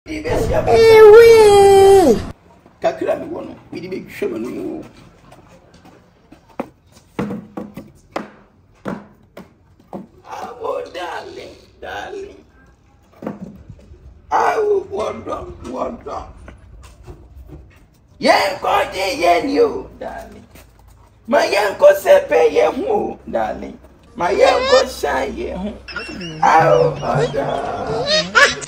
Ewe! Kakira mi wono, mi di be hwe manu. Oh, darling. I will wonder. Yen ko je yen yo, darling. My yen ko sepe ye hu, darling. My yen ko shine ye hu. Oh, darling.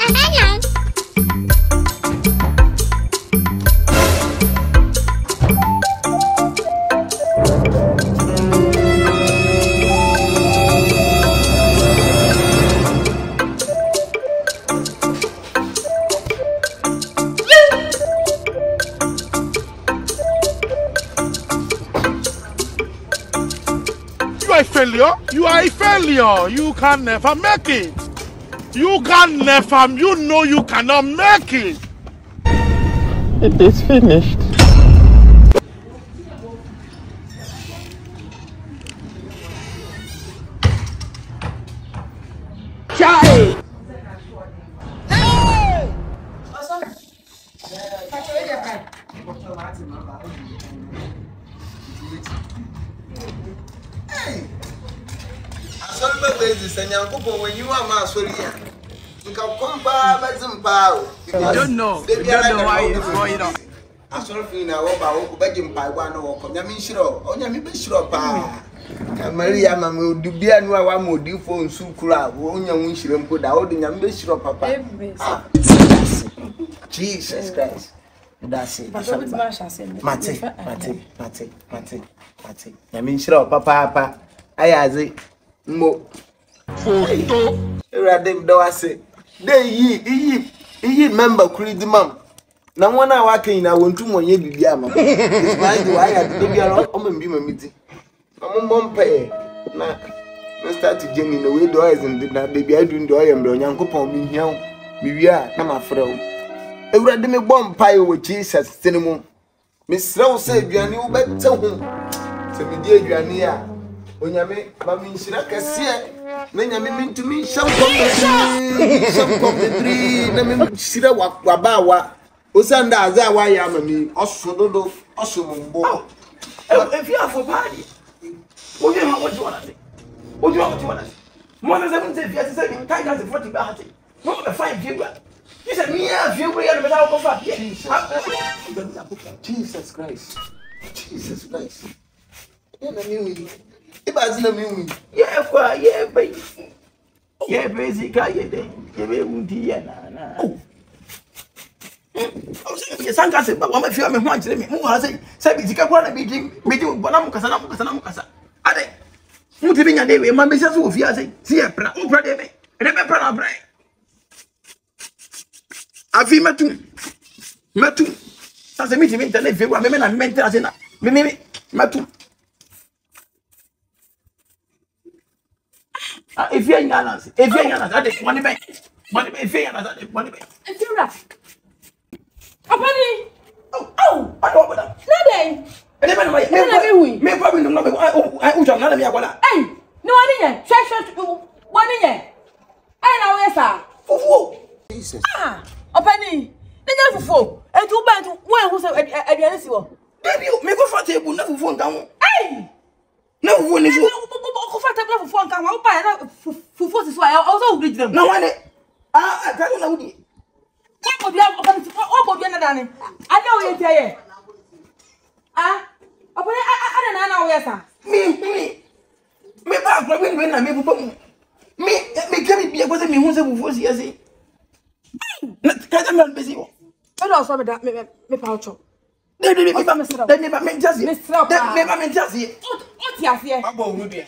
You are a failure. You can never make it. You know you cannot make it. It is finished. Chai! Hey! When you are my sorry, you can come by some power. You don't know why it's going on. I saw you now about begging by one or Yamishiro, or Yamishiro Pa. Maria, Mamma, do be a new one more deal for Sukura, who young wish you put out in Yamishiro Papa. Jesus Christ. That's it. Mate. Yamishiro Papa. I as it. Mo. Photo. Radem do I say. They ye member creed mum. Now one I walking I want to one ye be yama. It's my do I had to be a lot of be my meeting. I'm on pay. Nah. Let's start to Jenny the way doors and did not baby I do do I am the young couple me here. We are not my friend. A radem bomb pie with Jesus cinema. Miss Rowe said you are new better home. So me dear you are near. Onyame mami nshira kase na nyame mentumi sham kom the tree na me nshira wabawa osanda aza wa ya mami osododo osombo if you are for party what you want to say more than 7 if you say kind of 40 bahati no the fine viewer you said me a viewer you better go for Jesus Christ yeah na me if I see me, yeah, baby. Yeah, basically, you may wound here. Oh, Sanka said, but one of you want to me who has a Sabbath meeting, Bonam Casanam. Are they? Moving a day, my business will be as a see a prayer, remember our brain. I feel Matu. That's a meeting, if you were men and mental as enough. Matu. If you're not, that is money bank. If you're not, money bank. If you're right. Oh, I know what I'm saying. And then my probably no number. I would have none of me. Hey, no one in here. Check one in here. I know, yes, sir. Jesus. Opening. Then you for and two bad one who's a baby, make a fat table, nothing phone down. Hey! No one is comfortable for phone. Come out by for forces. Why I also read them. No one. I don't know. What you have open to all Danny? I know you tell you. I don't know, yes, sir. Me back when I make me can be a person who's a voice. Yes, not busy. I also that me pouch. They never meant just never meant just here. What you here? Oh,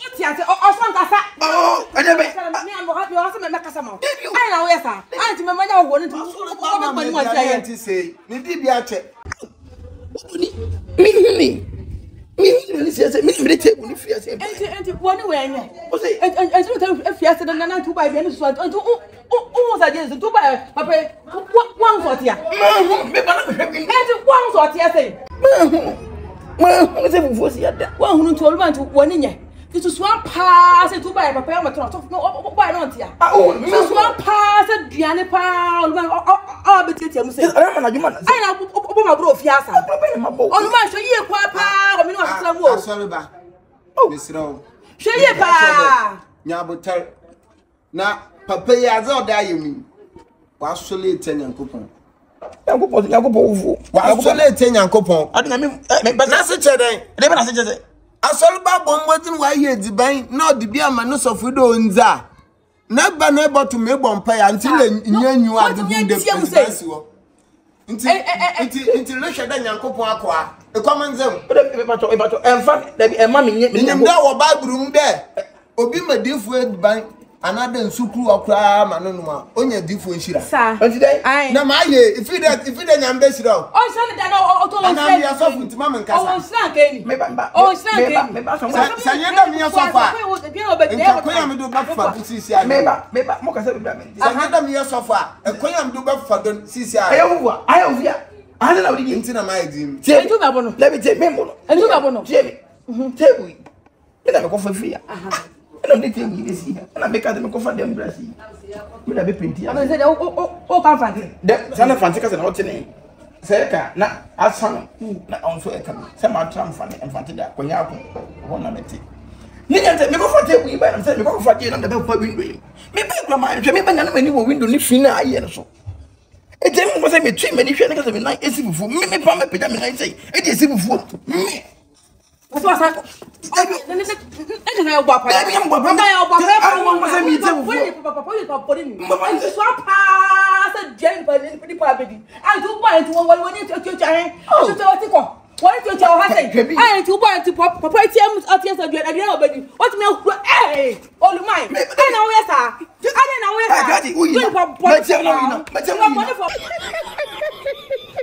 I never. I know, yes, sir. I remember you wanted to say, maybe be at it. Me, table if you say, and one way. And if you said, and to buy Venus, and to almost I did to buy 140. And 140, I say. Well, who told me to 1 in It was one pass to buy a papa, but not buy not here. Oh, it was one pass at Diana Pound. I'll be telling you, I know my bro of Yasa. On my show you, Papa, or not some more. Oh, Miss Rowe. Show you, Pa. Nyabutel. Now, Papa, as all die you mean. Was so late 10 young coupon. Was so late 10 young coupon. I mean, but that's a today. Never as it. I saw Babon wasn't why you divine, not the beer manus of widow in Za. Never never to make one pay until you are the Until Russia young coupon. A common zone. In fact, there be a mammy in the back room there. Obi my dear word by another suku or cram and no on your different shira. Sir, today I know my if you don't ambassador. Oh, son, I know soft with Mamma Casa. Oh, snack, oh, snack, maybe Sayana sofa. I do back for CCI. Maybe Mocasa, me sofa, a coyam do back for the CCI. I have here. I don't know the internet, my dream. Let me take Memo and do Abono, Jamie. Tell me. Let me go for free. I don't think you see, and I make out them go for them, Brazil. Will I be printed? I said, oh, can't find it. The San Francisco and what's name? Seca, not as son, not also a come. Some are triumphant and fancy that when you have one of it. Nigga, me go for take we by and say, me go for you on the bell for window. Maybe Grandma, maybe when you will window, if Fina, I so. It was a treat many things of night. It's even for me, Pama Pidam, I say, it is even for me. What was that? I don't know what what is your husband? I ain't too bad to pop property at the end of your what milk? Hey, all mine. I know where, sir. I don't know where I got it.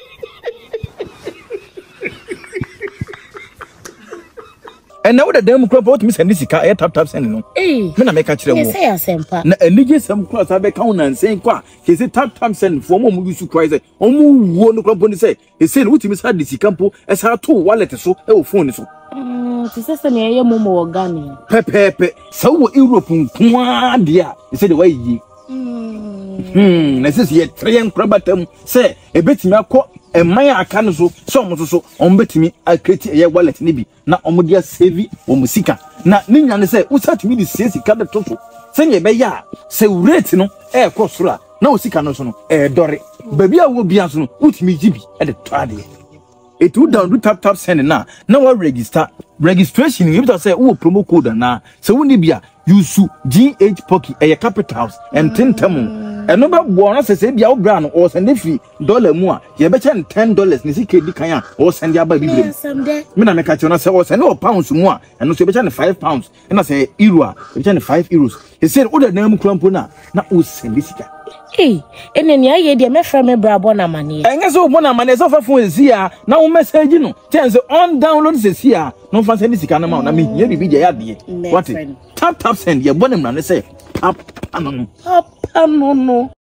And now the damn crop out Miss and this car Taptap Send no. Eh, when I make a chill. Say a semper. Na enige some cross I be count and saying qua. He said Taptap Send for more use to cry say. Omu won crop on say. He said what Miss had this campo as her 2 wallet so e phone so. This is an area momo organic. Pepe. So Europe kwa dia. He said the way ye. This is yet 3 crabatum say a bit me akọ e man aka so so on betimi a create a wallet ni bi na omodia save o musika na ni nyane say usatimi di sika de toto se ye be ya se rate no e cross ra na osika no so no e dore baby a wo bia so no utimi jibi e de to ade it would down do Taptap Send na we register registration you say wo promo code na se woni bia use GH Pocky e capitals and Tenant. And no one says, "Be our brand or send a fee $1 more. You bet $10 Nisiki Kaya or send your baby. Mina make a chance or send no pounds more and no £5. And I say, Euro, €5. He said, "Oh, the name Crumpuna, not who send this." Hey, and then I had my friend Brabona money. And as of one man is offer for his here. Now, message you know, turns on download this here. No fancy this kind amount. I mean, you be the idea. What Taptap Send your bonnet man, say, up, no.